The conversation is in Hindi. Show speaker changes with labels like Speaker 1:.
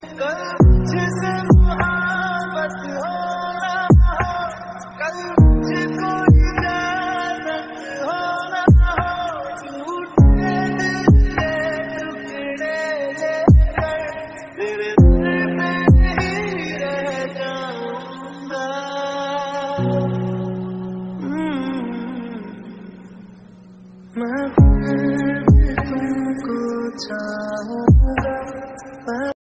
Speaker 1: कल मुझसे मोहब्बत हो ना हो, कल मुझको इजाजत हो ना हो, टूटे दिल के टुकड़े लेकर तेरे दिल में ही रह जाऊंगा। मैं फिर भी तुमको